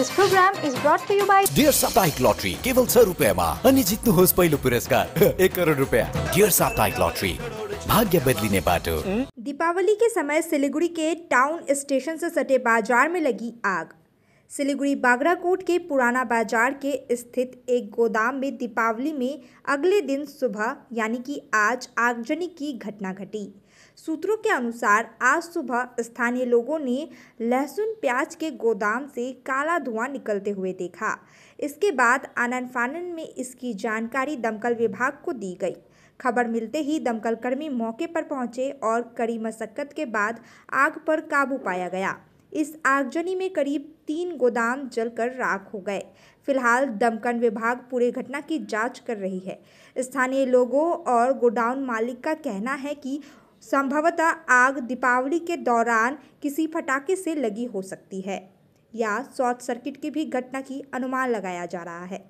This program is brought to you by dear साप्ताहिक lottery केवल 100 रुपैयाँमा अनि जित्नुहोस् पहिलो पुरस्कार 1 करोड रुपैयाँ। डियर साप्ताहिक लॉटरी, भाग्य बदलिने बाटो। दीपावली के समय सिलीगुड़ी के टाउन स्टेशन से सटे बाजार में लगी आग। सिलीगुड़ी बागराकोट के पुराना बाजार के स्थित एक गोदाम में दीपावली में अगले दिन सुबह यानी कि आज आगजनी की घटना घटी। सूत्रों के अनुसार आज सुबह स्थानीय लोगों ने लहसुन प्याज के गोदाम से काला धुआं निकलते हुए देखा। इसके बाद आनन फानन में इसकी जानकारी दमकल विभाग को दी गई। खबर मिलते ही दमकल कर्मी मौके पर पहुंचे और कड़ी मशक्कत के बाद आग पर काबू पाया गया। इस आगजनी में करीब 3 गोदाम जलकर राख हो गए। फिलहाल दमकल विभाग पूरे घटना की जांच कर रही है। स्थानीय लोगों और गोडाउन मालिक का कहना है कि संभवतः आग दीपावली के दौरान किसी पटाखे से लगी हो सकती है या शॉर्ट सर्किट की भी घटना की अनुमान लगाया जा रहा है।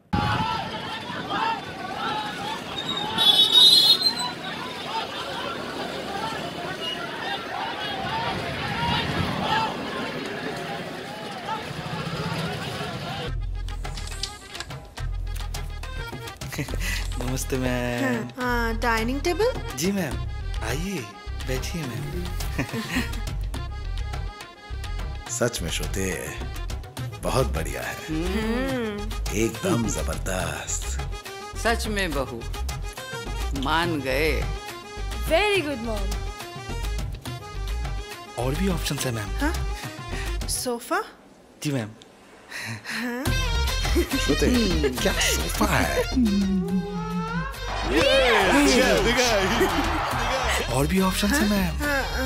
नमस्ते मैम। हाँ, डाइनिंग टेबल? जी मैम, आइए बैठिए मैम। सच में श्रुति बहुत बढ़िया है, एकदम जबरदस्त। सच में बहू मान गए। Very good mom. और भी ऑप्शंस है मैम। हाँ? सोफा? जी मैम। श्रुति क्या सोफा है? और भी ऑप्शंस है मैम।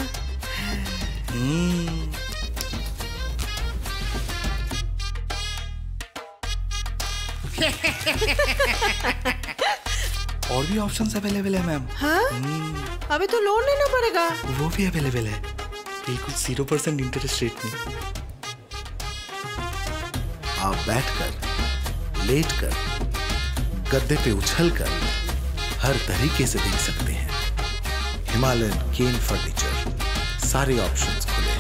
और भी ऑप्शंस अवेलेबल है मैम। हाँ? अभी तो लोन लेना पड़ेगा। वो भी अवेलेबल है, बिल्कुल 0% इंटरेस्ट रेट में। आप बैठकर, लेटकर, गद्दे पे उछलकर हर तरीके से देख सकते हैं। हिमालयन केन फर्नीचर, सारे ऑप्शंस खुले।